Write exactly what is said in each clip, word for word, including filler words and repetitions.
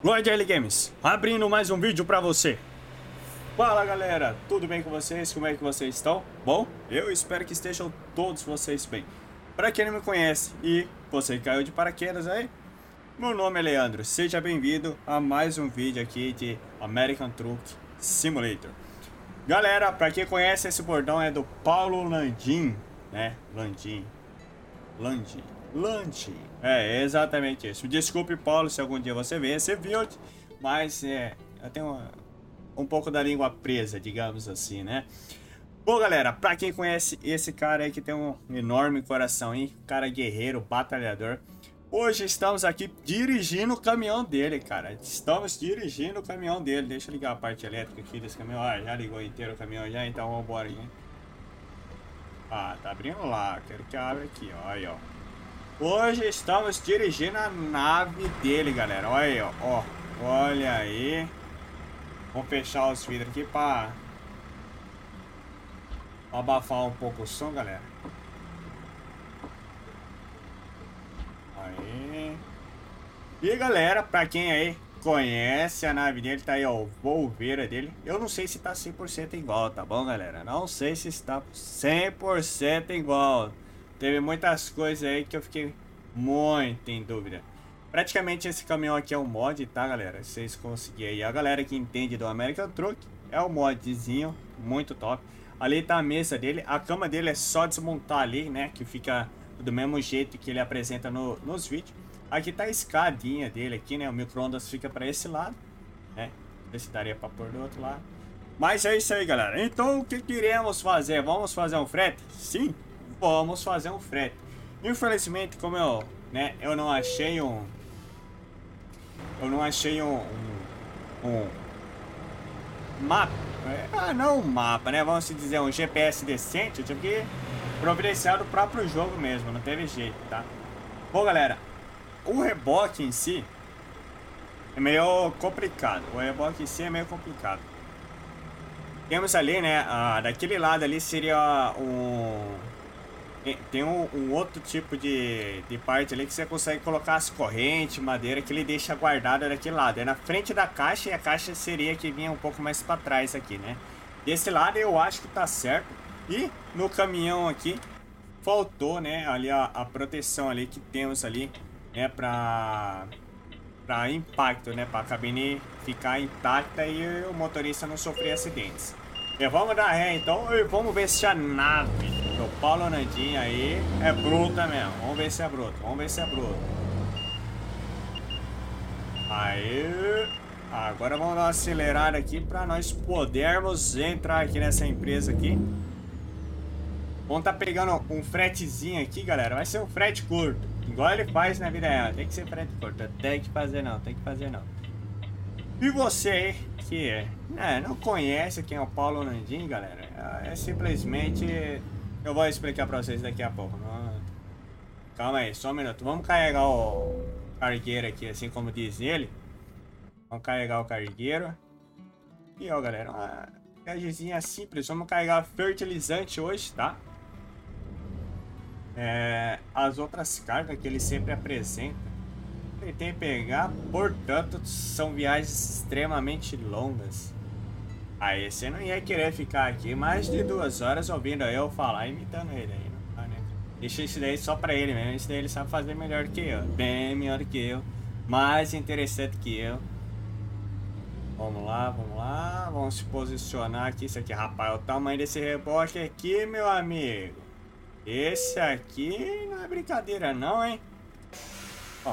Lloyd L Games, abrindo mais um vídeo pra você. Fala galera, tudo bem com vocês? Como é que vocês estão? Bom, eu espero que estejam todos vocês bem. Pra quem não me conhece e você caiu de paraquedas aí, meu nome é Leandro, seja bem-vindo a mais um vídeo aqui de American Truck Simulator. Galera, pra quem conhece, esse bordão é do Paulo Landim, né? Landim, Landim. Lanche. É, exatamente isso. Desculpe, Paulo, se algum dia você ver esse vídeo, mas é, eu tenho uma, um pouco da língua presa, digamos assim, né? Bom, galera, pra quem conhece esse cara aí que tem um enorme coração, hein? Cara guerreiro, batalhador. Hoje estamos aqui dirigindo o caminhão dele, cara. Estamos dirigindo o caminhão dele. Deixa eu ligar a parte elétrica aqui desse caminhão. Ah, já ligou inteiro o caminhão já, então vamos embora aí. Ah, tá abrindo lá. Quero que abra aqui, ó. Aí, ó. Hoje estamos dirigindo a nave dele, galera. Olha aí, ó. Ó, olha aí. Vamos fechar os vidros aqui para abafar um pouco o som, galera. Aí. E galera, pra quem aí conhece a nave dele, tá aí, ó, o Volveira dele. Eu não sei se tá cem por cento igual, tá bom, galera? Não sei se está cem por cento igual. Teve muitas coisas aí que eu fiquei muito em dúvida. Praticamente esse caminhão aqui é um mod, tá, galera? Vocês conseguirem aí. A galera que entende do American Truck é um modzinho muito top. Ali tá a mesa dele. A cama dele é só desmontar ali, né? Que fica do mesmo jeito que ele apresenta no, nos vídeos. Aqui tá a escadinha dele aqui, né? O micro-ondas fica para esse lado, né? Ver se daria para pôr do outro lado. Mas é isso aí, galera. Então o que queremos fazer? Vamos fazer um frete? Sim. Vamos fazer um frete. Infelizmente, como eu, né, eu não achei um, eu não achei um, um, um mapa, ah, não um mapa, né, vamos dizer um G P S decente. Eu tive que providenciar do próprio jogo mesmo, não teve jeito, tá? Bom, galera, o reboque em si é meio complicado. O reboque em si é meio complicado. Temos ali, né, ah, daquele lado ali seria um Tem um, um outro tipo de, de parte ali que você consegue colocar as correntes, madeira, que ele deixa guardada daquele lado. É na frente da caixa, e a caixa seria que vinha um pouco mais para trás aqui, né? Desse lado eu acho que tá certo. E no caminhão aqui, faltou, né, ali a, a proteção ali que temos ali, né, pra, pra impacto, né? Pra cabine ficar intacta e o motorista não sofrer acidentes. E vamos dar ré então e vamos ver se a nave do Paulo Landim aí é bruta mesmo. Vamos ver se é bruto, vamos ver se é bruto. Aí, agora vamos dar uma acelerada aqui para nós podermos entrar aqui nessa empresa aqui. Vamos tá pegando um fretezinho aqui, galera. Vai ser um frete curto, igual ele faz na vida real. Tem que ser frete curto, tem que fazer não, tem que fazer não. E você aí que é, né, não conhece quem é o Paulo Landim, galera, é simplesmente, eu vou explicar pra vocês daqui a pouco. Não... Calma aí, só um minuto. Vamos carregar o cargueiro aqui, assim como diz ele. Vamos carregar o cargueiro. E ó, galera, uma viagemzinha simples. Vamos carregar fertilizante hoje, tá? É, as outras cargas que ele sempre apresenta, tentei pegar, portanto são viagens extremamente longas. Aí você não ia querer ficar aqui mais de duas horas ouvindo eu falar, imitando ele aí, não, né? Deixa isso daí só pra ele mesmo. Isso daí ele sabe fazer melhor que eu, bem melhor que eu, mais interessante que eu. Vamos lá, vamos lá, vamos se posicionar aqui. Isso aqui, rapaz, o tamanho desse reboque aqui, meu amigo, esse aqui não é brincadeira não, hein? Ó,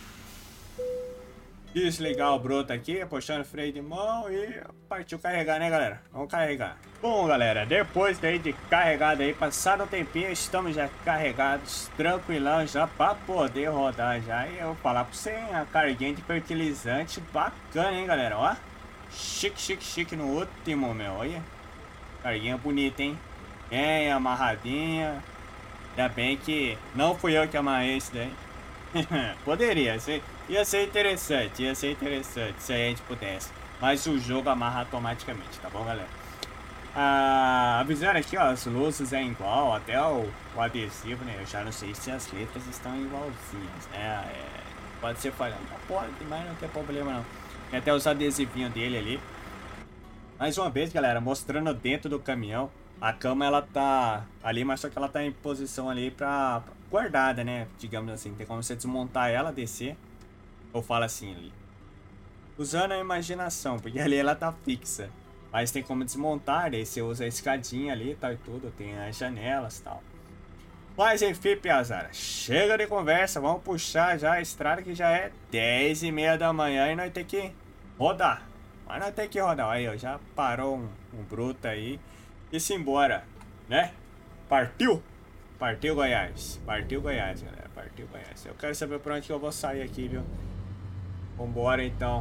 desligar o broto aqui, puxando o freio de mão e partiu carregar, né, galera? Vamos carregar. Bom, galera, depois daí de carregado aí, passado um tempinho, estamos já carregados, tranquilão já pra poder rodar já. E eu vou falar pra você, a carguinha de fertilizante bacana, hein, galera? Ó, chique, chique, chique no último, meu, olha. Carguinha bonita, hein? Bem amarradinha. Ainda bem que não fui eu que amarrei isso daí. Poderia ser, ia ser interessante, ia ser interessante se a gente pudesse, mas o jogo amarra automaticamente, tá bom, galera? Ah, avisando aqui, ó, as luzes é igual, até o, o adesivo, né? Eu já não sei se as letras estão igualzinhas, né? É, pode ser falhando, pode, mas não tem problema não. Tem até os adesivinhos dele ali. Mais uma vez, galera, mostrando dentro do caminhão. A cama, ela tá ali, mas só que ela tá em posição ali pra, pra guardada, né? Digamos assim, tem como você desmontar ela, descer. Ou fala assim, ali. Usando a imaginação, porque ali ela tá fixa. Mas tem como desmontar, aí você usa a escadinha ali, tal e tudo. Tem as janelas e tal. Mas enfim, piazada, chega de conversa, vamos puxar já a estrada que já é dez e meia da manhã e nós tem que rodar. Mas nós tem que rodar, aí ó, já parou um, um bruto aí e se embora, né? Partiu? Partiu Goiás, partiu Goiás, galera, partiu Goiás. Eu quero saber por onde que eu vou sair aqui, viu? Vambora então.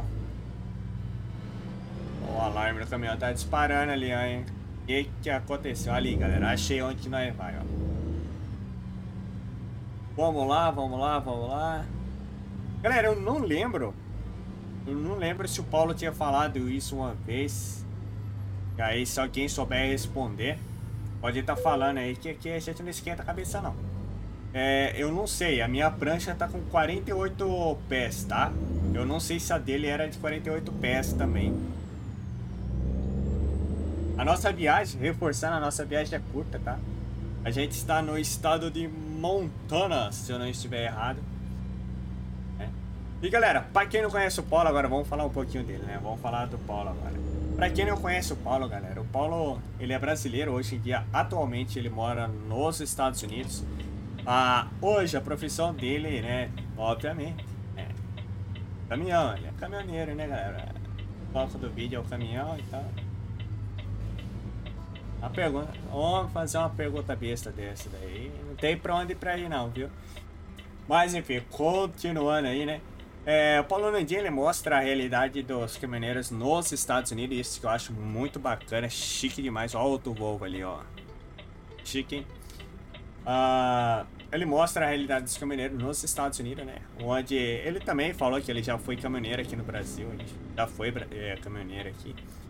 O alarme do caminhão tá disparando ali, ó, hein? O que que aconteceu ali, galera? Achei onde que nós vai, ó. Vamos lá, vamos lá, vamos lá. Galera, eu não lembro. Eu não lembro se o Paulo tinha falado isso uma vez. E aí, se alguém souber responder, pode estar falando aí que aqui a gente não esquenta a cabeça, não. É, eu não sei. A minha prancha tá com quarenta e oito pés, tá? Eu não sei se a dele era de quarenta e oito pés também. A nossa viagem, reforçando, a nossa viagem é curta, tá? A gente está no estado de Montana, se eu não estiver errado. É. E galera, para quem não conhece o Paulo, agora vamos falar um pouquinho dele, né? Vamos falar do Paulo agora. Para quem não conhece o Paulo, galera, o Paulo, ele é brasileiro, hoje em dia, atualmente ele mora nos Estados Unidos. Ah, hoje a profissão dele, né, obviamente, é caminhão, ele é caminhoneiro, né, galera? O foco do vídeo é o caminhão e tal. A pergunta, vamos fazer uma pergunta besta dessa daí. Não tem pra onde ir pra ir não, viu? Mas enfim, continuando aí, né? É, o Paulo Landim, ele mostra a realidade dos caminhoneiros nos Estados Unidos. Isso que eu acho muito bacana, chique demais. Olha o outro Volvo ali, ó. Chique, hein? Ah, ele mostra a realidade dos caminhoneiros nos Estados Unidos, né? Onde ele também falou que ele já foi caminhoneiro aqui no Brasil. Ele já foi é, caminhoneiro aqui.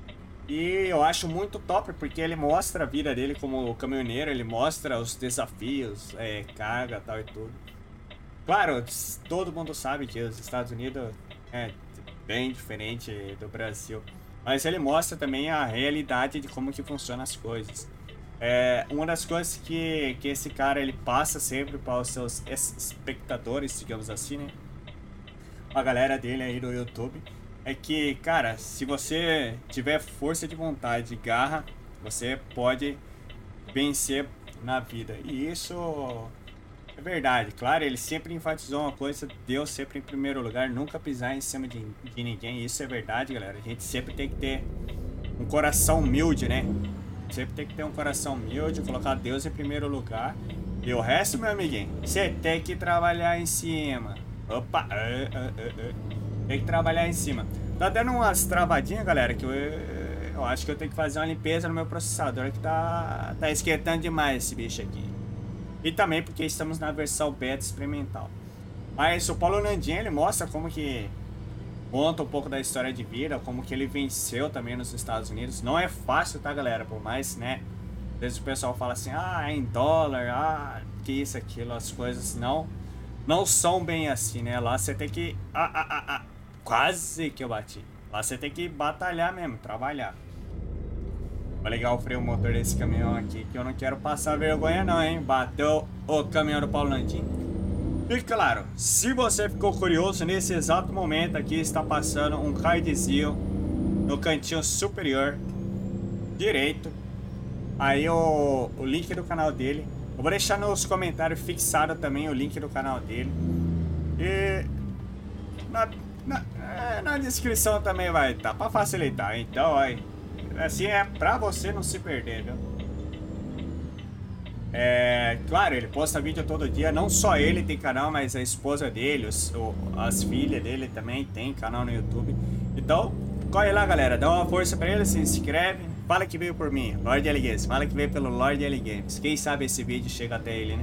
E eu acho muito top, porque ele mostra a vida dele como caminhoneiro, ele mostra os desafios, é, carga, tal e tudo. Claro, todo mundo sabe que os Estados Unidos é bem diferente do Brasil, mas ele mostra também a realidade de como que funcionam as coisas. É, uma das coisas que, que esse cara ele passa sempre para os seus espectadores, digamos assim, né? A galera dele aí do YouTube. É que, cara, se você tiver força de vontade e garra, você pode vencer na vida. E isso é verdade. Claro, ele sempre enfatizou uma coisa, Deus sempre em primeiro lugar, nunca pisar em cima de, de ninguém. Isso é verdade, galera. A gente sempre tem que ter um coração humilde, né? Sempre tem que ter um coração humilde, colocar Deus em primeiro lugar. E o resto, meu amiguinho, você tem que trabalhar em cima. Opa! Uh, uh, uh, uh. Tem que trabalhar em cima. Tá dando umas travadinhas, galera, que eu, eu acho que eu tenho que fazer uma limpeza no meu processador, que tá, tá esquentando demais esse bicho aqui. E também porque estamos na versão beta experimental. Mas o Paulo Landim, ele mostra como que conta um pouco da história de vida, como que ele venceu também nos Estados Unidos. Não é fácil, tá, galera? Por mais, né? Às vezes o pessoal fala assim, ah, é em dólar, ah, que isso, aquilo, as coisas não, não são bem assim, né? Lá você tem que... Ah, ah, ah, ah. Quase que eu bati. Lá você tem que batalhar mesmo, trabalhar. Vou ligar o freio motor desse caminhão aqui, que eu não quero passar vergonha não, hein? Bateu o caminhão do Paulo Landim. E claro, se você ficou curioso, nesse exato momento aqui está passando um cardzinho no cantinho superior direito. Aí o, o link do canal dele. Eu vou deixar nos comentários fixado também o link do canal dele. E... Na, Na, na descrição também vai estar, tá, pra facilitar. Então, aí, assim é pra você não se perder, viu? É, claro, ele posta vídeo todo dia. Não só ele tem canal, mas a esposa dele, os, o, as filhas dele também tem canal no YouTube. Então, corre lá, galera, dá uma força pra ele, se inscreve. Fala que veio por mim, Lord L Games. Fala que veio pelo Lord L Games. Quem sabe esse vídeo chega até ele, né?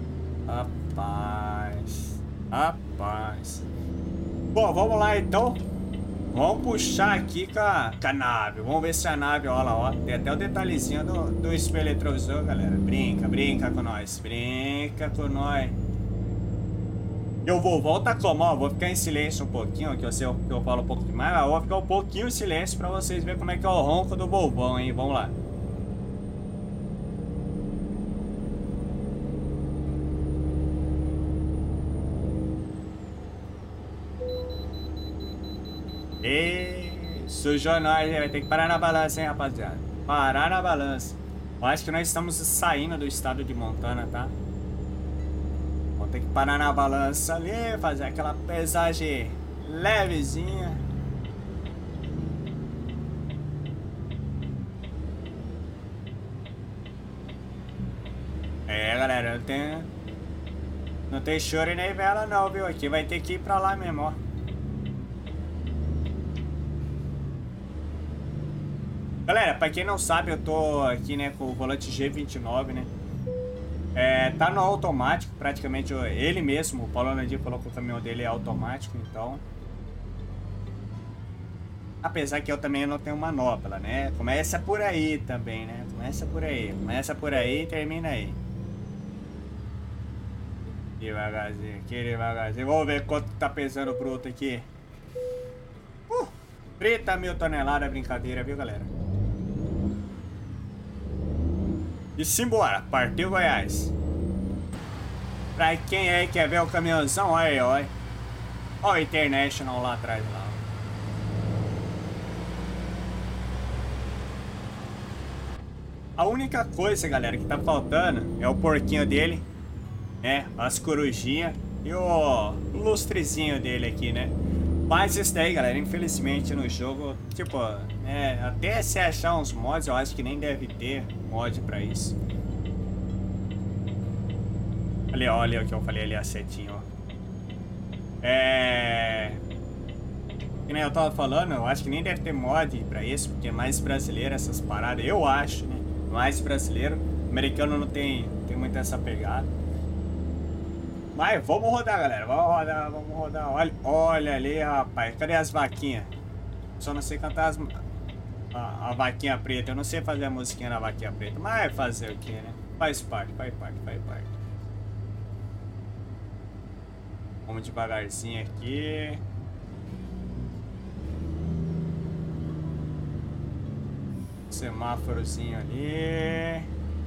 Rapaz, rapaz. Bom, vamos lá então. Vamos puxar aqui com a, com a nave. Vamos ver se a nave, olha lá, ó. Tem até o detalhezinho do, do espelho retrovisor, galera. Brinca, brinca com nós. Brinca com nós. Eu vou, volta como, ó, vou ficar em silêncio um pouquinho, que eu sei que eu falo um pouco demais, mas eu vou ficar um pouquinho em silêncio pra vocês verem como é que é o ronco do Volvão, hein, vamos lá. E sujou nós, vai ter que parar na balança, hein, rapaziada. Parar na balança. Eu acho que nós estamos saindo do estado de Montana, tá? Vou ter que parar na balança ali, fazer aquela pesagem levezinha. É, galera, não tem... Não tem choro nem vela não, viu? Aqui vai ter que ir pra lá mesmo, ó. Galera, pra quem não sabe, eu tô aqui, né, com o volante G vinte e nove, né? É, tá no automático, praticamente ele mesmo, o Paulo Landim falou que o caminhão dele é automático, então... Apesar que eu também não tenho manopla, né? Começa por aí também, né? Começa por aí, começa por aí e termina aí. Devagarzinho aqui, devagarzinho. Vamos ver quanto tá pesando o bruto aqui. Uh, trinta mil toneladas, brincadeira, viu, galera? E simbora, partiu Goiás. Pra quem aí quer ver o caminhãozão, olha aí, olha. Olha o International lá atrás, lá. A única coisa, galera, que tá faltando é o porquinho dele, né? As corujinhas e o lustrezinho dele aqui, né? Mas isso daí, galera, infelizmente no jogo, tipo, né, até se achar uns mods, eu acho que nem deve ter mod pra isso. Ali, ó, olha o que eu falei ali, a setinha, ó. É... Que nem eu tava falando, eu acho que nem deve ter mod pra isso, porque é mais brasileiro essas paradas, eu acho, né? Mais brasileiro. Americano não tem, tem muito essa pegada. Mas vamos rodar, galera. Vamos rodar, vamos rodar. Olha, olha ali, rapaz. Cadê as vaquinhas? Só não sei cantar as, a, a vaquinha preta. Eu não sei fazer a musiquinha na vaquinha preta. Mas fazer o que, né? Faz parte, faz parte, faz parte. Vamos devagarzinho aqui. Semáforozinho ali.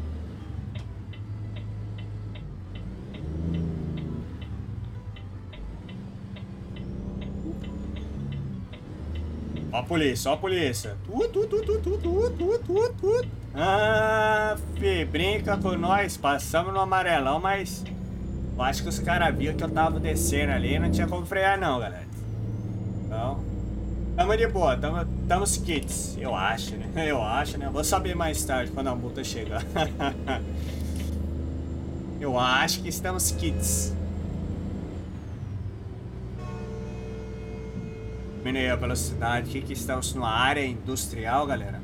Ó a polícia, ó a polícia. Tu, tu, tu, tu, tu, tu, tu, tu, tu. Ah, fi, brinca com nós. Passamos no amarelão, mas eu acho que os caras viram que eu tava descendo ali e não tinha como frear não, galera. Então, tamo de boa, tamo, tamo kits, eu acho, né? Eu acho, né? Vou saber mais tarde quando a multa chegar. Eu acho que estamos kits. Diminuir a velocidade aqui, que estamos numa área industrial, galera.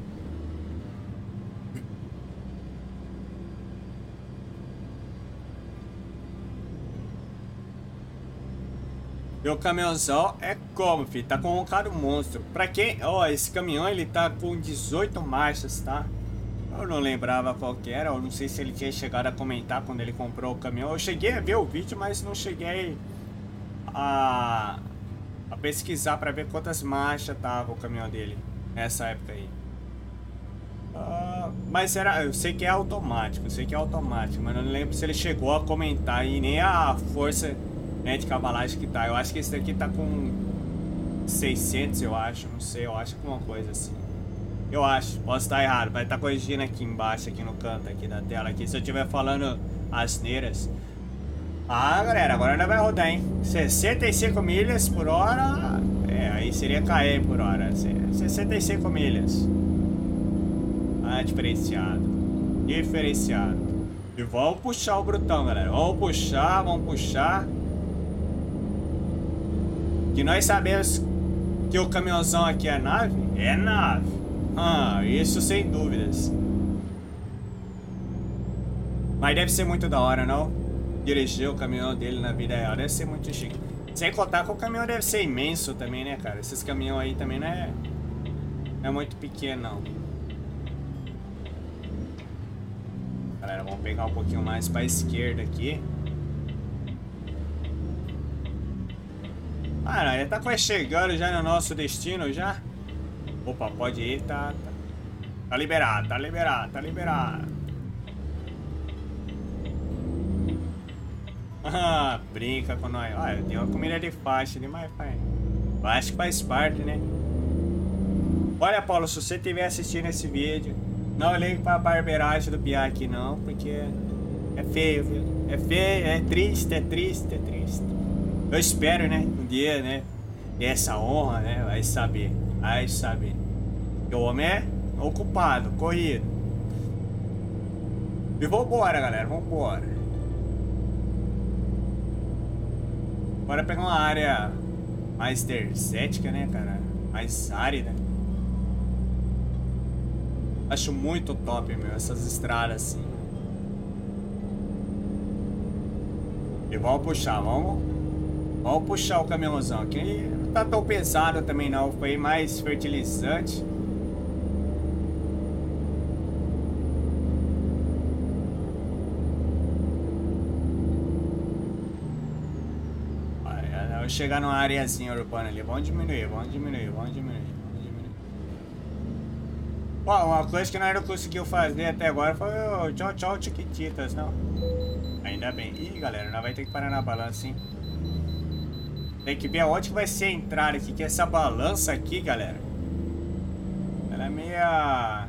E o caminhãozão é como, filho? Tá com um cara monstro. Pra quem... Ó, esse caminhão, ele tá com dezoito marchas, tá? Eu não lembrava qual que era. Eu não sei se ele tinha chegado a comentar quando ele comprou o caminhão. Eu cheguei a ver o vídeo, mas não cheguei a, a pesquisar pra ver quantas marchas tava o caminhão dele nessa época aí. Uh, mas era... Eu sei que é automático. Eu sei que é automático. Mas eu não lembro se ele chegou a comentar e nem a força... né, de cavalagem que tá. Eu acho que esse daqui tá com seiscentos, eu acho. Não sei, eu acho que uma coisa assim. Eu acho, posso estar errado. Vai estar corrigindo aqui embaixo, aqui no canto aqui da tela. Aqui, se eu estiver falando asneiras. Ah, galera, agora ainda vai rodar, hein? sessenta e cinco milhas por hora. É, aí seria K M por hora. sessenta e cinco milhas. Ah, diferenciado. Diferenciado. E vamos puxar o brutão, galera. Vamos puxar, vamos puxar. Que nós sabemos que o caminhãozão aqui é nave? É nave. Ah, isso sem dúvidas. Mas deve ser muito da hora, não? Dirigir o caminhão dele na vida real deve ser muito chique. Sem contar que o caminhão deve ser imenso também, né, cara? Esses caminhões aí também não é, não é muito pequeno, não. Galera, vamos pegar um pouquinho mais pra esquerda aqui. Ah, ele tá quase chegando já no nosso destino já. Opa, pode ir, tá, tá. Tá liberado, tá liberado, tá liberado. Ah, brinca com nós. Olha, eu tenho uma comida de faixa ali, mas faz. Acho que faz parte, né? Olha, Paulo, se você estiver assistindo esse vídeo, não ligue pra barbeiragem do Piá aqui não, porque é feio, viu? É feio, é triste, é triste, é triste. Eu espero, né? Um dia, né? Ter essa honra, né? Vai saber, vai saber. O homem é ocupado, corrido. E vambora, galera, vambora. Bora pegar uma área mais desértica, né, cara? Mais árida. Acho muito top, meu, essas estradas assim. E vamos puxar, vamos. Vamos puxar o caminhãozão aqui. Não tá tão pesado também não, foi mais fertilizante. Vai chegar numa areazinha urbana ali. Vamos diminuir, vamos diminuir, vamos diminuir. Bom, uma coisa que nós não conseguiu fazer até agora foi o tchau tchau chiquititas, não. Ainda bem. Ih, galera, nós vai ter que parar na balança, hein. Tem que ver aonde que vai ser a entrada aqui, que essa balança aqui, galera, ela é meia...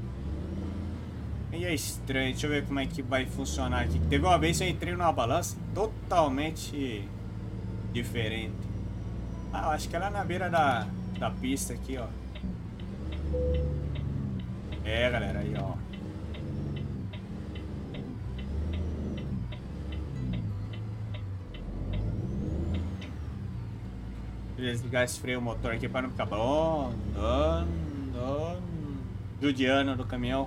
meia estranha. Deixa eu ver como é que vai funcionar aqui. Teve uma vez que eu entrei numa balança totalmente diferente. Ah, eu acho que ela é na beira da, da pista aqui, ó. É, galera, aí, ó. Beleza, ligar esse freio motor aqui para não ficar bom. Dando, judiano do caminhão.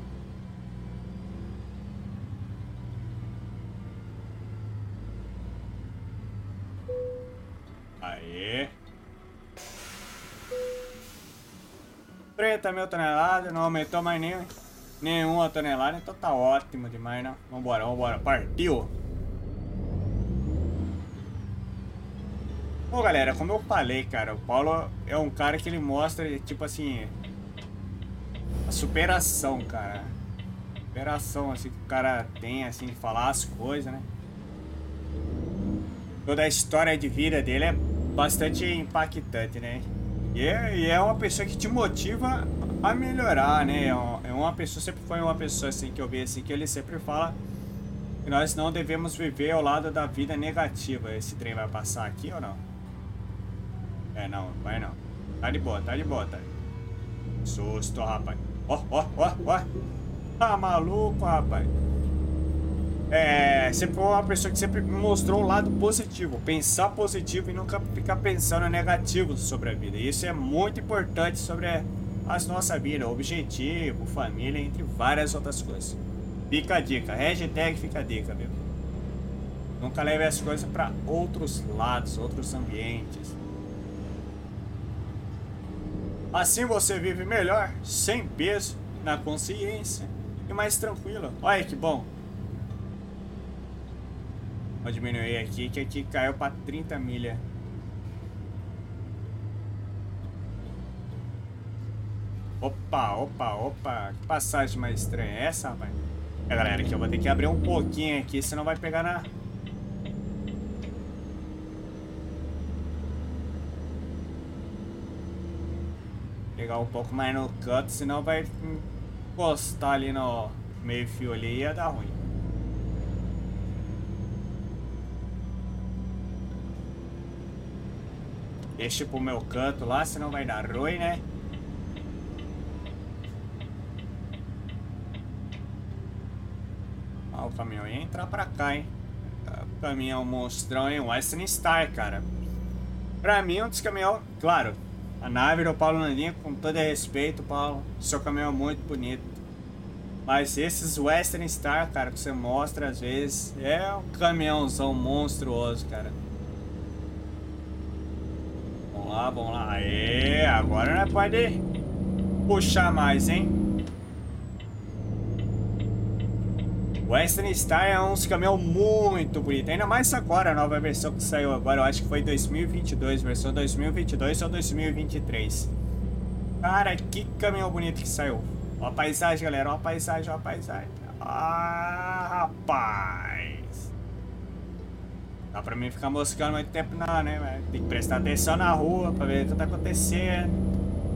Aê. trinta mil toneladas, não aumentou mais nem, nenhuma tonelada, então tá ótimo demais, né? Vambora, vambora, partiu! Bom, galera, como eu falei, cara, o Paulo é um cara que ele mostra, tipo assim, a superação, cara. Superação, assim, que o cara tem, assim, de falar as coisas, né? Toda a história de vida dele é bastante impactante, né? E é, e é uma pessoa que te motiva a melhorar, né? É uma pessoa, sempre foi uma pessoa assim que eu vi assim, que ele sempre fala que nós não devemos viver ao lado da vida negativa. Esse trem vai passar aqui ou não? É, não, vai não. Tá de boa, tá de boa, tá. Susto, rapaz. Ó, ó, ó, ó. Tá maluco, rapaz. É, sempre foi uma pessoa que sempre mostrou um lado positivo, pensar positivo e nunca ficar pensando negativo sobre a vida. Isso é muito importante sobre a nossa vida, objetivo, família, entre várias outras coisas. Fica a dica, hashtag fica a dica, viu? Nunca leve as coisas para outros lados, outros ambientes. Assim você vive melhor, sem peso, na consciência e mais tranquilo. Olha que bom. Vou diminuir aqui, que aqui caiu para trinta milhas. Opa, opa, opa. Que passagem mais estranha é essa, rapaz? É, galera, aqui eu vou ter que abrir um pouquinho aqui, senão vai pegar na... Pegar um pouco mais no canto, senão vai encostar ali no meio fio ali e ia dar ruim. Deixa pro meu canto lá, senão vai dar ruim, né? Ah, o caminhão ia entrar pra cá, hein? O caminhão monstrão, hein? Western Star, cara. Pra mim, um dos caminhões... Claro, a nave do Paulo Landinha, com todo respeito, Paulo, seu caminhão é muito bonito. Mas esses Western Star, cara, que você mostra às vezes, é um caminhãozão monstruoso, cara. Vamos lá, vamos lá. Aê, agora nós pode puxar mais, hein? Western Star é uns caminhão muito bonito. Ainda mais agora, a nova versão que saiu agora. Eu acho que foi dois mil e vinte e dois, versão dois mil e vinte e dois ou dois mil e vinte e três. Cara, que caminhão bonito que saiu. Ó a paisagem, galera. Ó a paisagem, ó a paisagem. Ah, rapaz. Dá pra mim ficar moscando muito tempo não, né, velho? Tem que prestar atenção na rua pra ver o que tá acontecendo.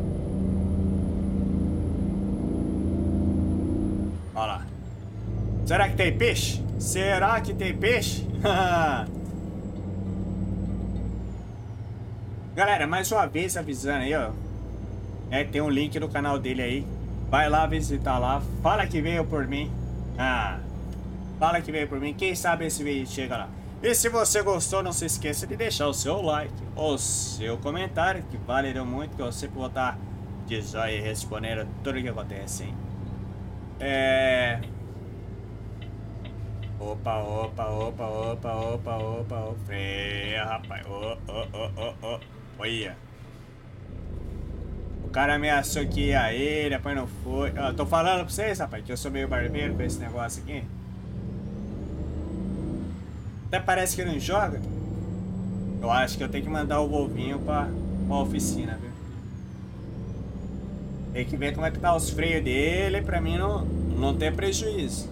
Olha lá. Será que tem peixe? Será que tem peixe? Galera, mais uma vez avisando aí, ó. É, tem um link no canal dele aí. Vai lá visitar lá. Fala que veio por mim. Ah, fala que veio por mim. Quem sabe esse vídeo chega lá. E se você gostou, não se esqueça de deixar o seu like, o seu comentário, que valeria muito, que eu sempre vou estar de joia respondendo tudo o que acontece, hein? É... Opa, opa, opa, opa, opa, opa, opa. Freia, rapaz. Ô, ô, ô, ô, ô. Olha. O cara ameaçou que ia ele, depois não foi. Eu tô falando pra vocês, rapaz, que eu sou meio barbeiro com esse negócio aqui. Até parece que não joga. Eu acho que eu tenho que mandar o Volvinho pra, pra oficina, viu? Tem que ver como é que tá os freios dele pra mim não, não ter prejuízo.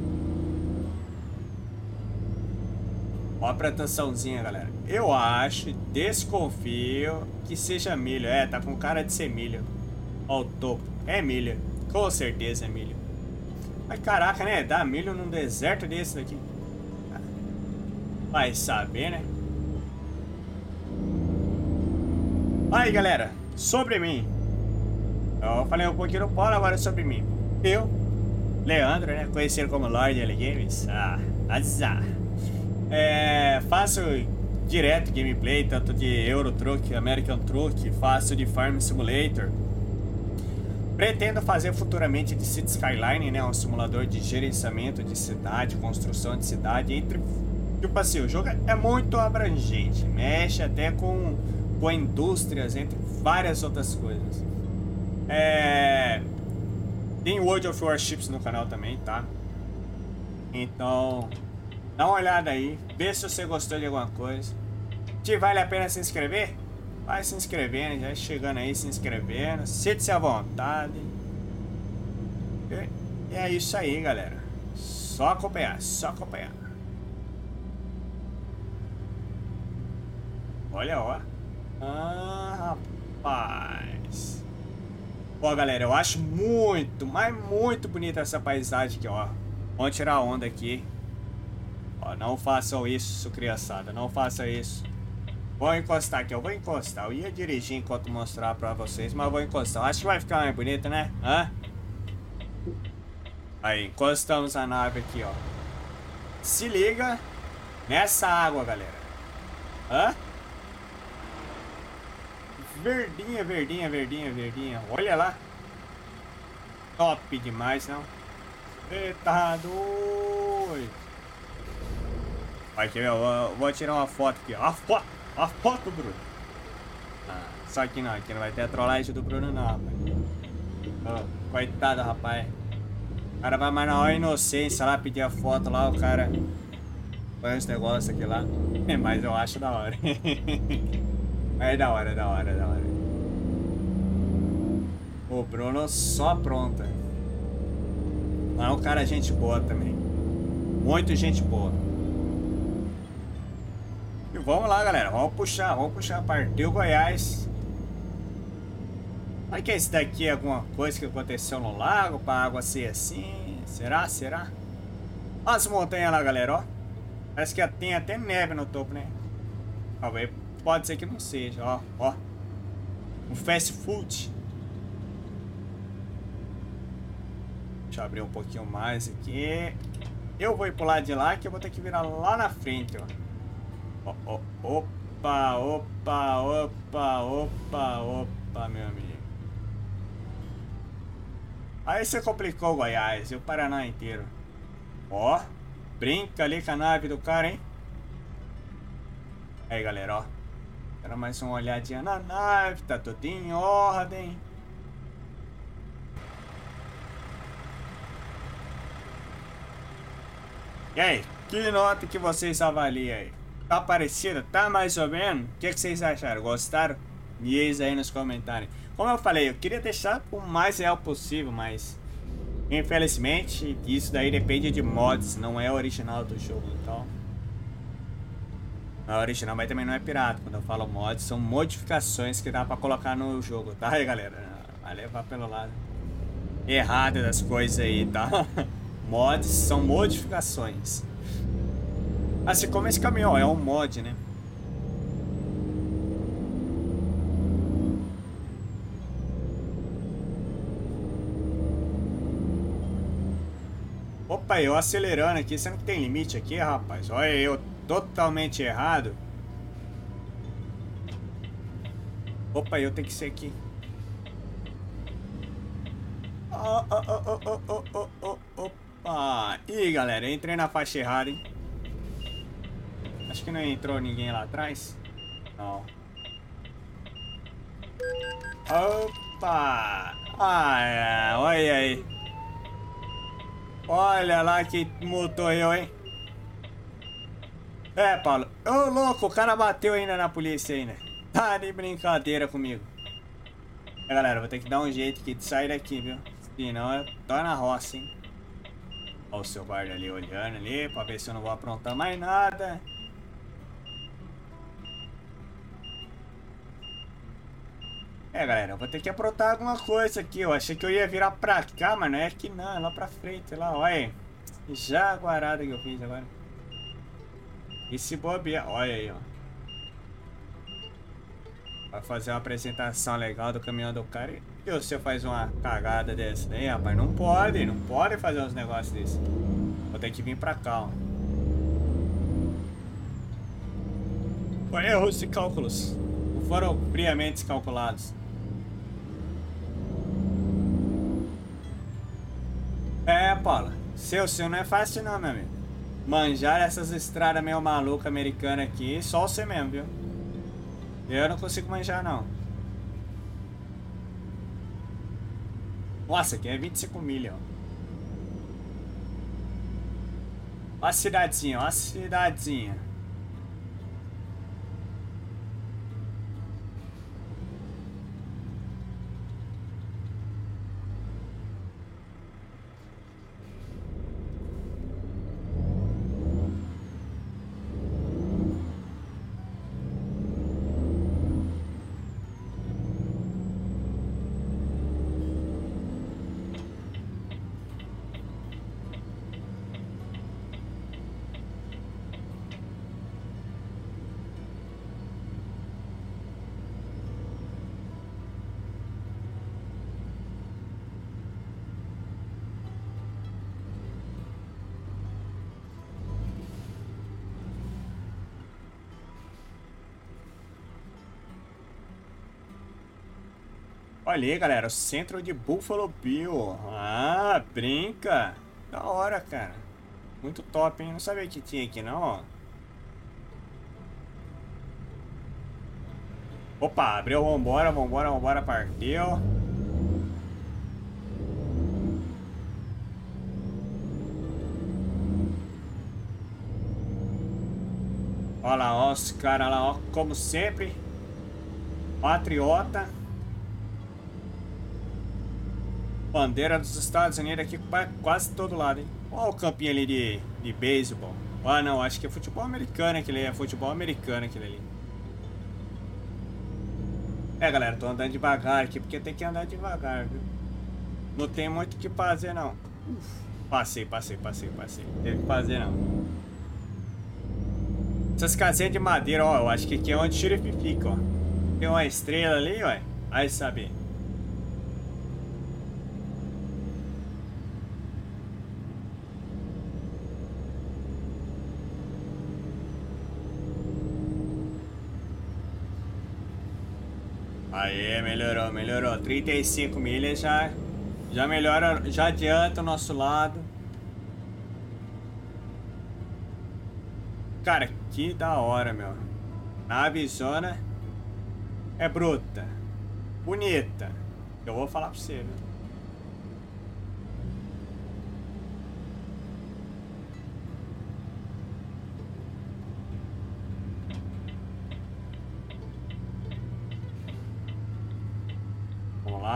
Ó a proteçãozinha, galera. Eu acho, desconfio que seja milho. É, tá com cara de ser milho. Ó o topo. É milho. Com certeza é milho. Mas caraca, né? Dá milho num deserto desse daqui. Vai saber, né? Aí, galera. Sobre mim. Eu falei um pouquinho no Paulo, agora sobre mim. Eu, Leandro, né? Conhecido como Lord L Games. Ah, azar. É, faço direto gameplay, tanto de Euro Truck, American Truck, faço de Farm Simulator. Pretendo fazer futuramente de City Skyline, né, um simulador de gerenciamento de cidade, construção de cidade, entre, tipo assim, o jogo é muito abrangente, mexe até com, com indústrias, entre várias outras coisas. É, tem World of Warships no canal também, tá? Então... dá uma olhada aí, vê se você gostou de alguma coisa. Se vale a pena se inscrever, vai se inscrevendo, já chegando aí, se inscrevendo. Sinta-se à vontade. E é isso aí, galera. Só acompanhar, só acompanhar. Olha, ó. Ah, rapaz. Ó, galera, eu acho muito, mas muito bonita essa paisagem aqui, ó. Vamos tirar a onda aqui. Ó, não façam isso, criançada, não façam isso. Vou encostar aqui, eu vou encostar. Eu ia dirigir enquanto mostrar pra vocês, mas eu vou encostar. Acho que vai ficar mais bonito, né? Hã? Aí, encostamos a nave aqui, ó. Se liga nessa água, galera. Hã? Verdinha, verdinha, verdinha, verdinha. Olha lá. Top demais, não? Eita, doido. Aqui, eu vou, vou tirar uma foto aqui, ó. A foto, a foto, Bruno. Ah, só que não, aqui não vai ter a trollagem do Bruno, não, rapaz. Oh, coitado, rapaz. O cara vai mais na hora inocência lá, pedir a foto lá, o cara põe os negócios aqui lá. Mas eu acho da hora. É da hora, da hora, da hora. O Bruno só pronta. Mas é um cara gente boa também. Muito gente boa. E vamos lá, galera. Vamos puxar, vamos puxar. Partiu Goiás. Será que esse daqui é alguma coisa que aconteceu no lago pra água ser assim? Será? Será? Olha as montanhas lá, galera, ó. Parece que tem até neve no topo, né? Talvez, pode ser que não seja, ó, ó. Um fast food. Deixa eu abrir um pouquinho mais aqui. Eu vou ir pro lado de lá, que eu vou ter que virar lá na frente, ó. Ó, ó, opa, opa, opa, opa, opa, meu amigo. Aí você complicou o Goiás e o Paraná inteiro. Ó, brinca ali com a nave do cara, hein? Aí, galera, ó. Quero mais uma olhadinha na nave, tá tudo em ordem. E aí, que nota que vocês avaliam aí? Tá parecido? Tá mais ou menos? O que, que vocês acharam? Gostaram? Diz aí nos comentários. Como eu falei, eu queria deixar o mais real possível, mas infelizmente isso daí depende de mods, não é original do jogo, então não é original, mas também não é pirata. Quando eu falo mods, são modificações que dá pra colocar no jogo, tá aí galera? Vai levar pelo lado errado das coisas aí, tá? Mods são modificações. Assim como esse caminhão, é um mod, né? Opa, eu acelerando aqui, sendo que tem limite aqui, rapaz. Olha, eu totalmente errado. Opa, eu tenho que ser aqui. Oh, oh, oh, oh, oh, oh, oh, oh, opa. Ih, galera, entrei na faixa errada, hein? Acho que não entrou ninguém lá atrás. Não. Opa! Ah, é. Olha aí. Olha lá que motor eu, hein? É, Paulo. Ô, louco, o cara bateu ainda na polícia ainda. Tá de brincadeira comigo. É, galera, vou ter que dar um jeito aqui de sair daqui, viu? Senão eu tô na roça, hein? Olha o seu guarda ali olhando ali, pra ver se eu não vou aprontar mais nada. É, galera, eu vou ter que aprontar alguma coisa aqui. Eu achei que eu ia virar pra cá, mas não é aqui não, é lá pra frente, lá, olha aí. Jaguarada que eu fiz agora. E se bobear, olha aí, ó. Vai fazer uma apresentação legal do caminhão do cara e você faz uma cagada dessa daí, rapaz. Não pode, não pode fazer uns negócios desses. Vou ter que vir pra cá, ó. Foi erros e cálculos. Não foram friamente calculados. É, Paula. Seu, seu não é fácil não, meu amigo. Manjar essas estradas meio maluca americana aqui, só você mesmo, viu? Eu não consigo manjar, não. Nossa, aqui é vinte e cinco milhas, ó. Ó a cidadezinha, ó a cidadezinha. Olha aí, galera, o centro de Buffalo Bill. Ah, brinca. Da hora, cara. Muito top, hein? Não sabia que tinha aqui, não, ó. Opa, abriu, vambora, vambora, vambora, partiu. Olha lá, ó, os caras lá, ó, como sempre. Patriota. Bandeira dos Estados Unidos aqui pra quase todo lado, hein? Olha o campinho ali de, de beisebol. Ah, não, acho que é futebol americano aquele ali. É futebol americano aquele ali. É, galera, tô andando devagar aqui porque tem que andar devagar, viu? Não tem muito o que fazer, não. Uf, passei, passei, passei, passei. Não teve o que fazer, não. Essas casinhas de madeira, ó, eu acho que aqui é onde o xerife fica, ó. Tem uma estrela ali, ó. Aí sabe. Aí, melhorou, melhorou. trinta e cinco milhas já, já melhora, já adianta o nosso lado. Cara, que da hora, meu. Navezona é bruta, bonita. Eu vou falar pra você, viu?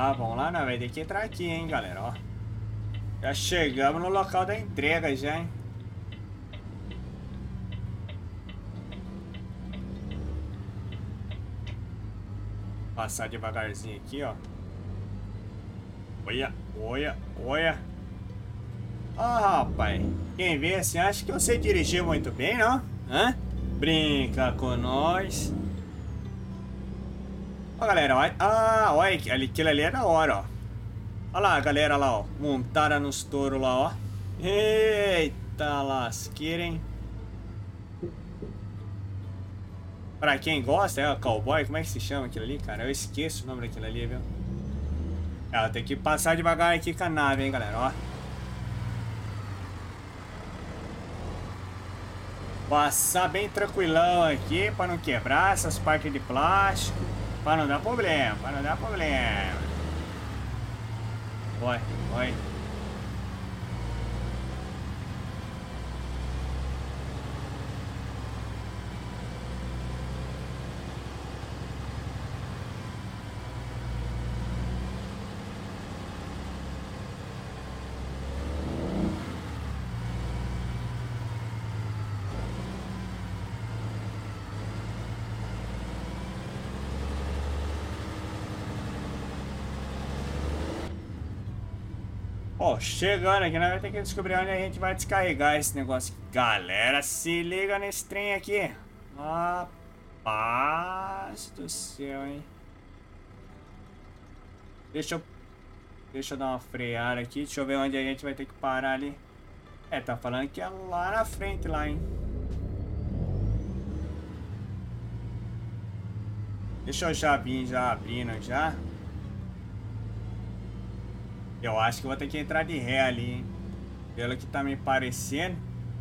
lá, vamos lá, não, vai ter que entrar aqui, hein, galera, ó. Já chegamos no local da entrega já, hein. Passar devagarzinho aqui, ó. Olha, olha, olha. Ah, rapaz, quem vê assim acha que eu sei dirigir muito bem, não? Hã? Brinca com nós. Ó, galera, olha. Ah, olha, aquilo ali é da hora, ó. Olha lá, a galera lá, ó. Montada nos touros lá, ó. Eita lasqueira, hein? Pra quem gosta, é o cowboy, como é que se chama aquilo ali, cara? Eu esqueço o nome daquilo ali, viu? É, tem que passar devagar aqui com a nave, hein, galera, ó. Passar bem tranquilão aqui pra não quebrar essas partes de plástico. Pra não dar problema, pra não dar problema. Vai, vai. Ó, chegando aqui, nós vamos ter que descobrir onde a gente vai descarregar esse negócio aqui. Galera, se liga nesse trem aqui. Rapaz do céu, hein? Deixa eu... Deixa eu dar uma freada aqui. Deixa eu ver onde a gente vai ter que parar ali. É, tá falando que é lá na frente, lá, hein? Deixa eu já vir, já abrindo já. Eu acho que vou ter que entrar de ré ali, hein? Pelo que tá me parecendo.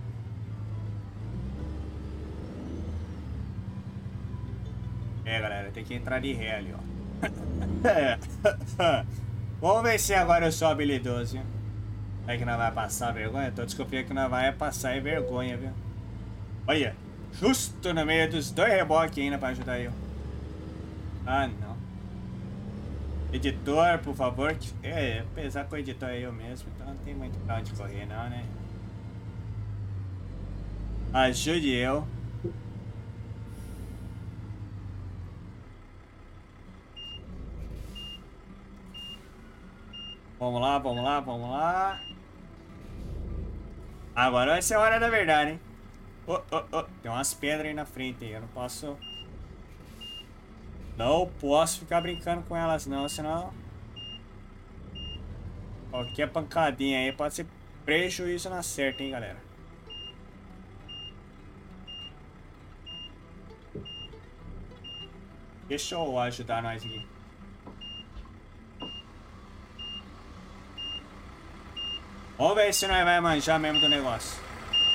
É, galera, tem que entrar de ré ali, ó. É. Vamos ver se agora eu sou habilidoso, viu? É que nós vai passar vergonha? Eu tô desconfiando que nós vai passar é vergonha, viu? Olha, justo no meio dos dois reboques ainda pra ajudar eu. Ah, não. Editor, por favor. É, apesar que o editor é eu mesmo, então não tem muito pra onde correr não, né? Ajude eu. Vamos lá, vamos lá, vamos lá. Agora vai ser a hora da verdade, hein? Oh, oh, oh. Tem umas pedras aí na frente aí, eu não posso... Não posso ficar brincando com elas não, senão... Qualquer pancadinha aí pode ser prejuízo na certa, hein, galera. Deixa eu ajudar nós aqui. Vamos ver se nós vai manjar mesmo do negócio.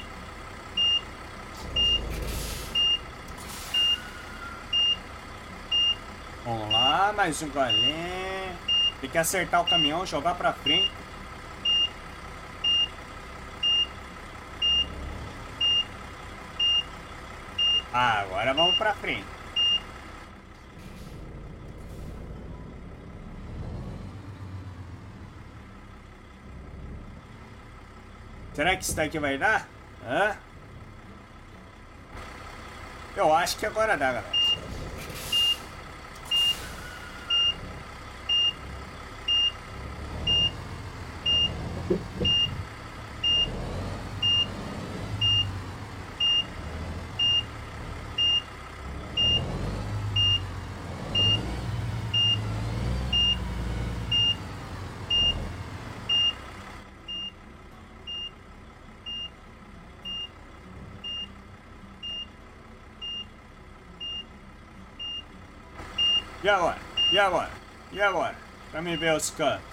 Vamos lá, mais um golinho. Tem que acertar o caminhão, jogar pra frente. Ah, agora vamos pra frente. Será que isso daqui vai dar? Hã? Eu acho que agora dá, galera. E agora? E agora? E agora? Pra me ver os cantos.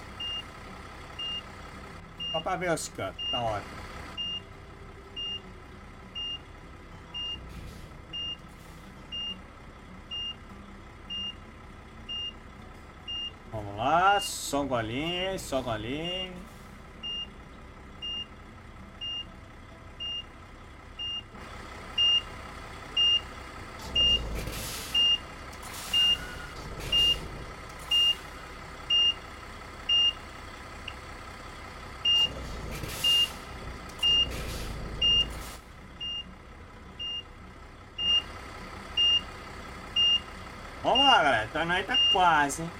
Só pra ver os cantos, tá ótimo. Vamos lá, só um golinho, só um golinho. Tá, nós tá quase, hein?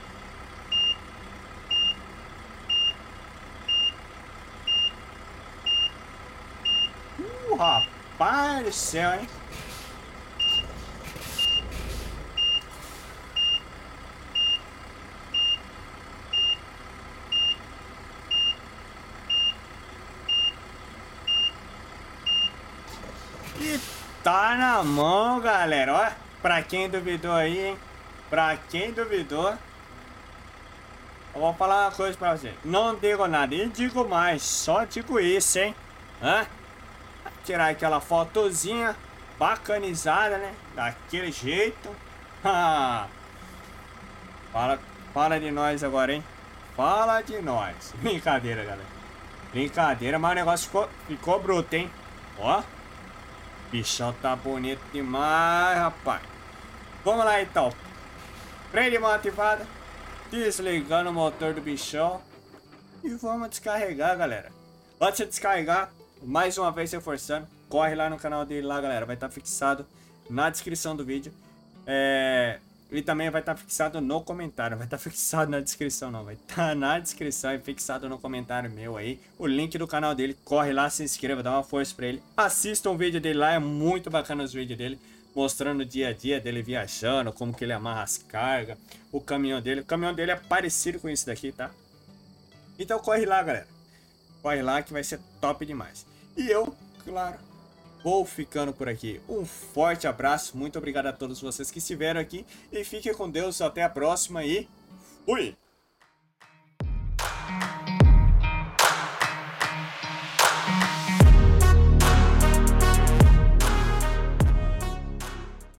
Uh, rapaz do céu, hein? E tá na mão, galera. Olha, pra quem duvidou aí, hein? Pra quem duvidou, eu vou falar uma coisa pra você. Não digo nada e digo mais. Só digo isso, hein? Hã? Tirar aquela fotozinha bacanizada, né? Daquele jeito. fala, fala de nós agora, hein? Fala de nós. Brincadeira, galera. Brincadeira, mas o negócio ficou, ficou bruto, hein? Ó. Bichão tá bonito demais, rapaz. Vamos lá, então. Freio de mão ativada. Desligando o motor do bichão. E vamos descarregar, galera. Antes de descarregar, mais uma vez reforçando, corre lá no canal dele lá, galera. Vai estar fixado na descrição do vídeo. É... E também vai estar fixado no comentário. Vai estar fixado na descrição, não. Vai estar na descrição e fixado no comentário meu aí. O link do canal dele. Corre lá, se inscreva, dá uma força pra ele. Assista um vídeo dele lá, é muito bacana os vídeos dele. Mostrando o dia a dia dele viajando, como que ele amarra as cargas. O caminhão dele. O caminhão dele é parecido com esse daqui, tá? Então corre lá, galera. Corre lá que vai ser top demais. E eu, claro, vou ficando por aqui. Um forte abraço, muito obrigado a todos vocês que estiveram aqui. E fiquem com Deus, até a próxima e fui!